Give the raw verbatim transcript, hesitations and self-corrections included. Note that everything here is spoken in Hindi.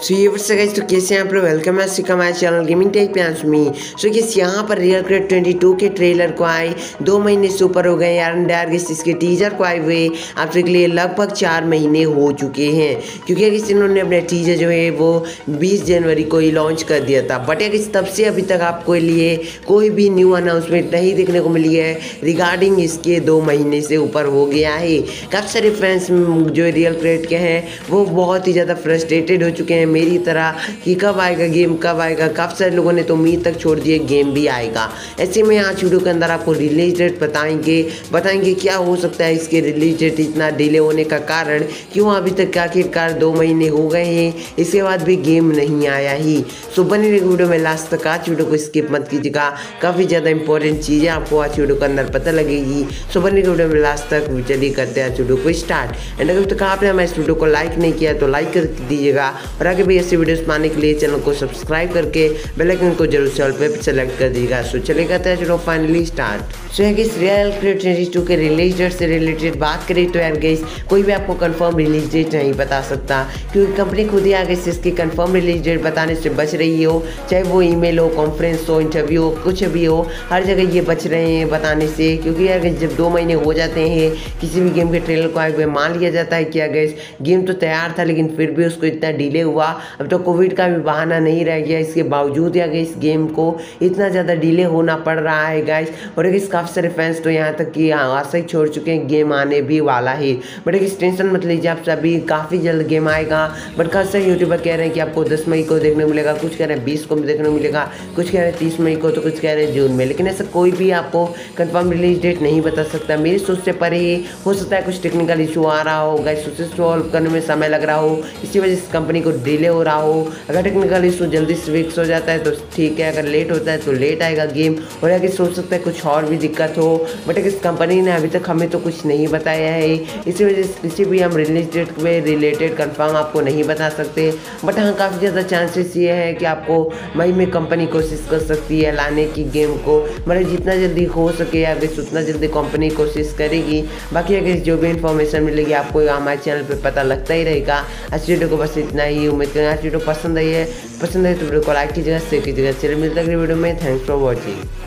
सो ये वर्ष गाइस तो कैसे हैं आप लोग। वेलकम है सिका हमारे चैनल गेमिंग टेक पे मी। सो गाइस यहाँ पर रियल क्रेट ट्वेंटी टू के ट्रेलर को आए दो महीने से ऊपर हो गए यार। यार गाइस इसके टीजर को आए हुए आप सबके लिए लगभग चार महीने हो चुके हैं, क्योंकि गाइस इन्होंने अपने टीजर जो है वो बीस जनवरी को ही लॉन्च कर दिया था। बट गाइस तब से अभी तक आपको लिए कोई भी न्यू अनाउंसमेंट नहीं देखने को मिली है रिगार्डिंग इसके दो महीने से ऊपर हो गया है। काफ़ी सारे फैंस जो रियल क्रेट के हैं वो बहुत ही ज़्यादा फ्रस्ट्रेटेड हो चुके हैं मेरी तरह कि कब आएगा गेम, कब आएगा। काफ़ी सारे लोगों ने तो उम्मीद तक छोड़ दिए गेम भी आएगा। ऐसे में आज वीडियो के अंदर आपको रिलीज डेट बताएंगे बताएंगे क्या हो सकता है इसके रिलीज डेट इतना डिले होने का कारण, क्यों अभी तक आखिरकार दो महीने हो गए हैं इसके बाद भी गेम नहीं आया ही। सो बने रहिए वीडियो में लास्ट तक। आज वीडियो को स्किप मत कीजिएगा, काफ़ी ज़्यादा इंपॉर्टेंट चीज़ें आपको आज वीडियो के अंदर पता लगेगी। सो बने रहिए वीडियो में लास्ट तक। चलिए करते हैं आज वीडियो को स्टार्ट। एंड अगर तक आपने हमारे इस वीडियो को लाइक नहीं किया तो लाइक कर दीजिएगा और आगे भी ऐसे वीडियोस पाने के लिए चैनल को सब्सक्राइब करके बेल आइकन को जरूर से ऑल पे सेलेक्ट कर दीजिएगा। सो चलिए करते हैं चलो फाइनली स्टार्ट। सो है गाइस रियल क्रेट ट्वेंटी टू के रिलीज डेट से रिलेटेड बात करें तो यार गाइस कोई भी आपको कंफर्म रिलीज डेट नहीं बता सकता, क्योंकि कंपनी खुद ही आगे से इसकी कंफर्म रिलीज डेट बताने से बच रही हो। चाहे वो ईमेल हो, कॉन्फ्रेंस हो, इंटरव्यू हो, कुछ भी हो, हर जगह ये बच रहे हैं बताने से। क्योंकि यार जब दो महीने हो जाते हैं किसी भी गेम के ट्रेलर को आए हुए मान लिया जाता है कि गाइस गेम तो तैयार था लेकिन फिर भी उसको इतना डिले हुआ। अब तो कोविड का भी बहाना नहीं रह गया, इसके बावजूद या इस गेम को इतना ज़्यादा डिले होना पड़ रहा है गाइस। और इस काफ़ी सारे फैंस तो यहाँ तक कि आशा ही छोड़ चुके हैं गेम आने भी वाला है। बट एक टेंशन मत लीजिए आप सभी, काफ़ी जल्द गेम आएगा। बट काफ़ी सारे यूट्यूबर कह रहे हैं कि आपको दस मई को देखने को मिलेगा, कुछ कह रहे हैं बीस को देखने को मिलेगा, कुछ कह रहे हैं तीस मई को, तो कुछ कह रहे हैं जून में। लेकिन ऐसा कोई भी आपको कंफर्म रिलीज डेट नहीं बता सकता। मेरी सोच से परे हो सकता है कुछ टेक्निकल इशू आ रहा हो गाइस, उसे सॉल्व करने में समय लग रहा हो, इसी वजह से कंपनी को डिले हो रहा हो। अगर टेक्निकल इशू जल्दी से फिक्स हो जाता है तो ठीक है, अगर लेट होता है तो लेट आएगा गेम। और अगर सोच सकता है कुछ और भी दिक्कत हो, बट इस कंपनी ने अभी तक हमें तो कुछ नहीं बताया है, इसी वजह से किसी भी हम रिलीज डेट में रिलेटेड कंफर्म आपको नहीं बता सकते। बट हाँ काफ़ी ज़्यादा चांसेस ये है कि आपको मई में कंपनी कोशिश कर सकती है लाने की गेम को। मतलब जितना जल्दी हो सके अगर उतना जल्दी कंपनी कोशिश करेगी। बाकी अगर जो भी इन्फॉर्मेशन मिलेगी आपको हमारे चैनल पर पता लगता ही रहेगा। आज वीडियो को बस इतना ही, उम्मीद करें आज वीडियो पसंद आई है। पसंद है तो वीडियो को लाइक कीजिएगा, शेयर कीजिएगा। चलिए मिलते हैं अगली वीडियो में। Thanks for watching.